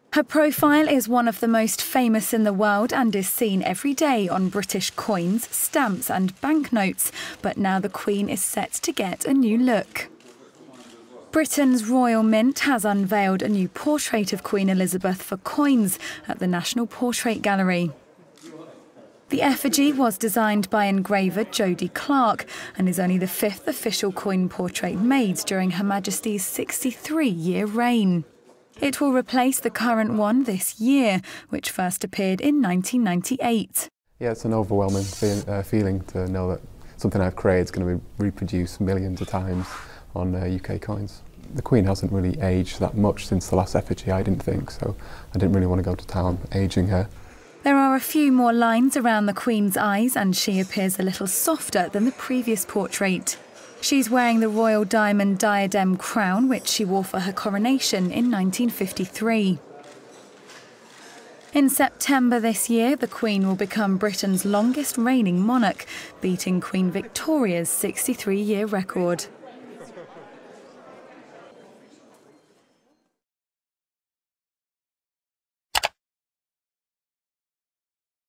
Her profile is one of the most famous in the world and is seen every day on British coins, stamps and banknotes, but now the Queen is set to get a new look. Britain's Royal Mint has unveiled a new portrait of Queen Elizabeth for coins at the National Portrait Gallery. The effigy was designed by engraver Jody Clark and is only the 5th official coin portrait made during Her Majesty's 63-year reign. It will replace the current one this year, which first appeared in 1998. Yeah, it's an overwhelming feeling to know that something I've created is going to be reproduced millions of times on UK coins. The Queen hasn't really aged that much since the last effigy, I didn't think, so I didn't really want to go to town aging her. There are a few more lines around the Queen's eyes and she appears a little softer than the previous portrait. She's wearing the royal diamond diadem crown, which she wore for her coronation in 1953. In September this year, the Queen will become Britain's longest reigning monarch, beating Queen Victoria's 63-year record.